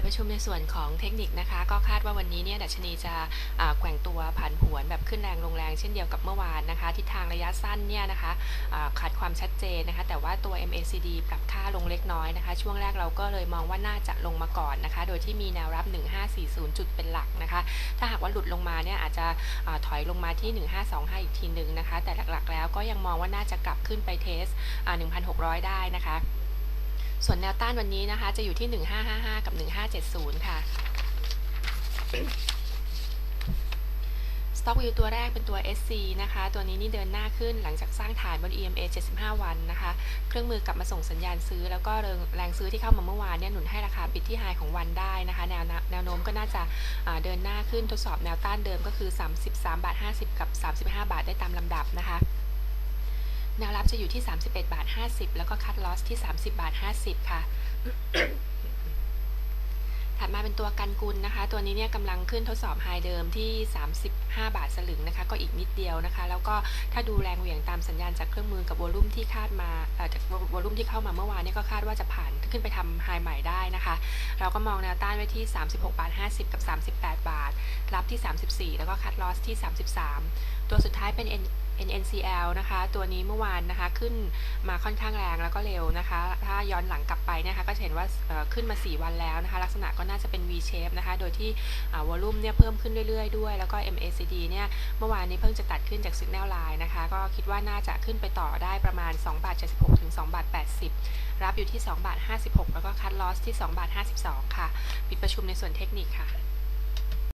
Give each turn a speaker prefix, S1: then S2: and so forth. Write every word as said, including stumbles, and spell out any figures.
S1: ประชุมในส่วนของเทคนิคนะคะก็คาดว่าวันนี้เนี่ยดัชนีจะแกว่งตัวผันผวนแบบขึ้นแรงลงแรงเช่นเดียวกับเมื่อวานนะคะทิศทางระยะสั้นเนี่ยนะคะขาดความชัดเจนนะคะแต่ว่าตัว เอ็ม เอ ซี ดี ปรับค่าลงเล็กน้อยนะคะช่วงแรกเราก็เลยมองว่าน่าจะลงมาก่อนนะคะโดยที่มีแนวรับหนึ่งพันห้าร้อยสี่สิบจุดเป็นหลักนะคะถ้าหากว่าหลุดลงมาเนี่ยอาจจะถอยลงมาที่หนึ่งพันห้าร้อยยี่สิบห้าอีกทีหนึ่งนะคะแต่หลักๆแล้วก็ยังมองว่าน่าจะกลับขึ้นไปเทส หนึ่งพันหกร้อย ได้นะคะส่วนแนวต้านวันนี้นะคะจะอยู่ที่หนึ่งพันห้าร้อยห้าสิบห้ากับหนึ่งพันห้าร้อยเจ็ดสิบค่ะ Stock View ตัวแรกเป็นตัว เอส ซี นะคะตัวนี้นี่เดินหน้าขึ้นหลังจากสร้างฐานบน อี เอ็ม เอ เจ็ดสิบห้าวันนะคะเครื่องมือกลับมาส่งสัญญาณซื้อแล้วก็แรงซื้อที่เข้ามาเมื่อวานเนี่ยหนุนให้ราคาปิดที่ไฮของวันได้นะคะแนวแนวโน้มก็น่าจะเดินหน้าขึ้นทดสอบแนวต้านเดิมก็คือสามสิบสามบาทห้าสิบกับสามสิบห้าบาทได้ตามลำดับนะคะแนวรับจะอยู่ที่สามสิบเอ็ดบาทห้าสิบแล้วก็คัทลอสที่สามสิบบาทห้าสิบค่ะ ถัดมาเป็นตัวกันกุลนะคะตัวนี้เนี่ยกำลังขึ้นทดสอบไฮเดิมที่สามสิบห้าบาทสลึงนะคะก็อีกนิดเดียวนะคะแล้วก็ถ้าดูแรงเหวี่ยงตามสัญญาณจากเครื่องมือกับวอลุ่มที่คาดมาจากวอลุ่มที่เข้ามาเมื่อวานนี้ก็คาดว่าจะผ่านขึ้นไปทำไฮใหม่ได้นะคะเราก็มองแนวต้านไว้ที่สามสิบหกบาทห้าสิบกับสามสิบแปดบาทรับที่สามสิบสี่แล้วก็คัทลอสที่สามสิบสามตัวสุดท้ายเป็น เอ็น เอ็น ซี แอล นะคะตัวนี้เมื่อวานนะคะขึ้นมาค่อนข้างแรงแล้วก็เร็วนะคะถ้าย้อนหลังกลับไปนะคะก็จะเห็นว่าขึ้นมาสี่วันแล้วนะคะลักษณะก็น่าจะเป็น V shape นะคะโดยที่วอลุ่มเนี่ยเพิ่มขึ้นเรื่อยๆด้วยแล้วก็ เอ็ม เอ ซี ดี เนี่ยเมื่อวานนี้เพิ่งจะตัดขึ้นจาก Signal Line นะคะก็คิดว่าน่าจะขึ้นไปต่อได้ประมาณสองบาทเจ็ดสิบหกถึงสองบาทแปดสิบรับอยู่ที่สองบาทห้าสิบหกแล้วก็คัทลอสที่สองบาทห้าสิบสองค่ะปิดประชุมในส่วนเทคนิคค่ะ